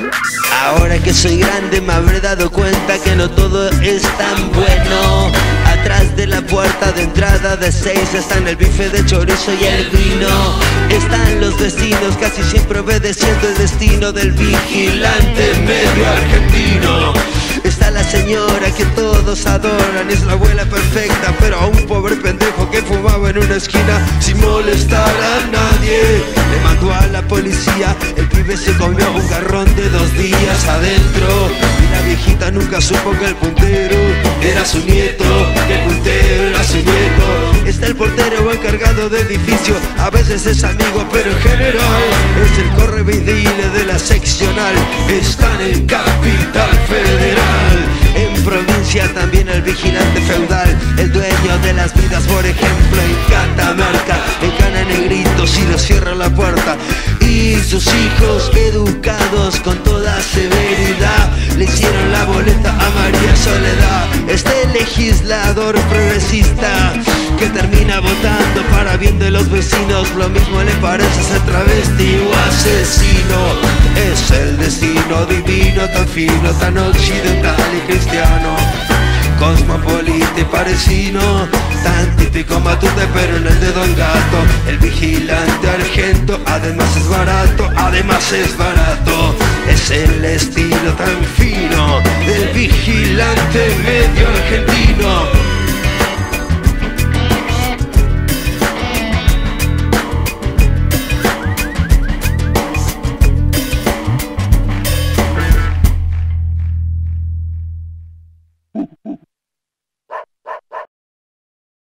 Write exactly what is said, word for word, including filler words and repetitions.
Ahora que soy grande me habré dado cuenta que no todo es tan bueno. Atrás de la puerta de entrada de seis están el bife de chorizo y el vino. Están los vecinos casi siempre obedeciendo el destino del vigilante medio argentino. Está la señora que todos adoran, es la abuela perfecta, pero a un pobre pendejo que fumaba en una esquina sin molestar a nadie. Le mandó a la policía, el pibe se comió un garrón de dos días adentro. Y la viejita nunca supo que el puntero era su nieto, que el puntero era su nieto. Está el portero o encargado de edificio, a veces es amigo, pero en general es el correveidile de la seccional. Están en Capital Federal. En provincia también el vigilante feudal, el dueño de las vidas, por ejemplo en Catamarca, encana negritos y les cierra la puerta. Y sus hijos educados con toda severidad le hicieron la boleta a María Soledad. Este legislador progresista que termina votando para bien de los vecinos, lo mismo le parece ser travesti o asesino. Es el destino divino, tan fino, tan occidental y cristiano, cosmopolita y parisino, tan típico Matute pero en el dedo del gato. El vigilante argento además es barato, además es barato. Es el estilo tan fino del vigilante medio argentino.